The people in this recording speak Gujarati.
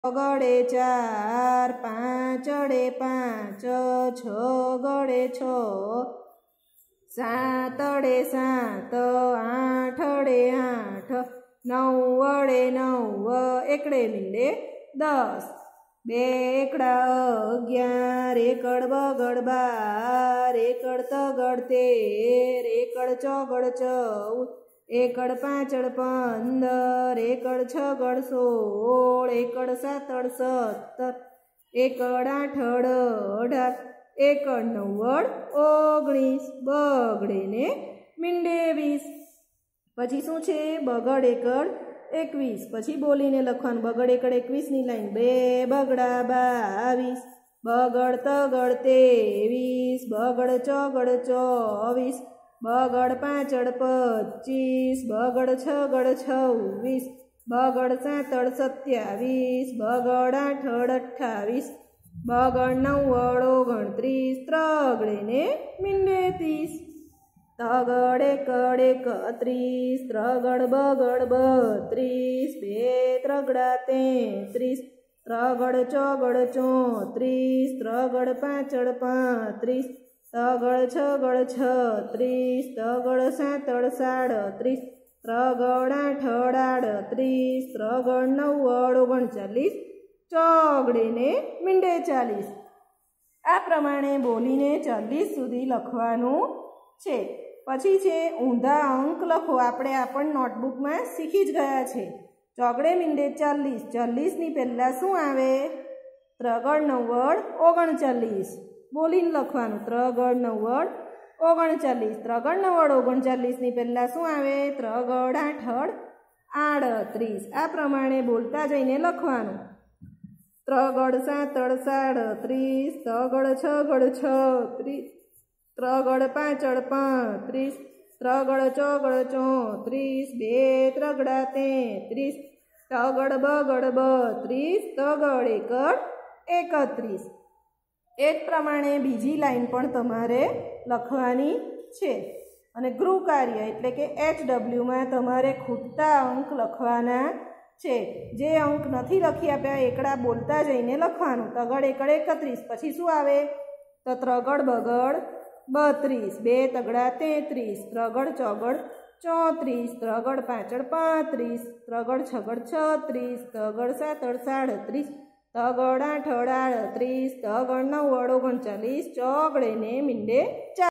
ગળે 4 5 અડે 5 6 ગળે 6 7 અડે 7 8 અડે 8 9 અડે 9 એકડે મીંડે 10 2 એકડા 11 એકડ બગડ 12 એકડ તગડ 13 એકડ ચોગડ 14 એકડ પાંચડ 15 એકડ છગડ 16 એકડ સાતડ 17 એકડ આઠડ 18 એકડ નવ્વડ 19 બગડે ને મીંડે 20 પછી શું છે બગડ એકડ 21 પછી બોલીને લખવાનું બગડ એકડ 21 ની લાઈન 2 બગડા 22 બગડ તગડ 23 બગડ ચોગડ 24 બગડ પાંચડ 25 બગડ છગડ 26 બગડ સાતડ 27 બગડ આઠડ 28 બગડ નવ્વડ 29 ત્રગડે ને મીંડે 30 તગડ એકડ 31 ત્રગડ બગડ 32 બે ત્રગડા 33 ત્રગડ ચોગડ 34 ત્રગડ પાંચડ 35 તગડ છગડ 36 તગડ સાતડ 37 ત્રગડ આઠડ 38 ત્રગડ નવ્વડ 39 ચોગડે ને મીંડે 40 આ પ્રમાણે બોલીને 40 સુધી લખવાનું છે। પછી છે ઊંધા અંક લખો। આપણે નોટબુકમાં શીખી જ ગયા છે। ચોગડે મીંડે 40 40 ની પહેલાં શું આવે ત્રગડ નવ્વડ 39 બોલીને લખવાનું ત્રગડ નવ્વડ 39 ત્રગડ નવ્વડ 39 ની પહેલાં શું આવે ત્રગડ આઠડ 38 આ પ્રમાણે બોલતા જઈને લખવાનું ત્રગડ સાતડ 37 ત્રગડ છગડ 36 ત્રગડ પાંચડ 35 ત્રગડ ચોગડ 34 બે ત્રગડા 33 તગડ બગડ 32 તગડ એકડ 31 એ જ પ્રમાણે બીજી લાઈન પણ તમારે લખવાની છે અને ગૃહ કાર્ય એટલે કે HWમાં તમારે ખૂટતા અંક લખવાના છે। જે અંક નથી લખી આપ્યા એકડા બોલતા જઈને લખવાનું તગડ એકડ 31 પછી શું આવે તો ત્રગડ બગડ 32 બે તગડા 33 ત્રગડ ચોગડ 34 ત્રગડ પાંચડ 35 ત્રગડ છગડ 36 તગડ સાતડ 37 તગડ આઠડ 38 તગડ નવ્વડ 39 ચોગડે ને મીંડે 40।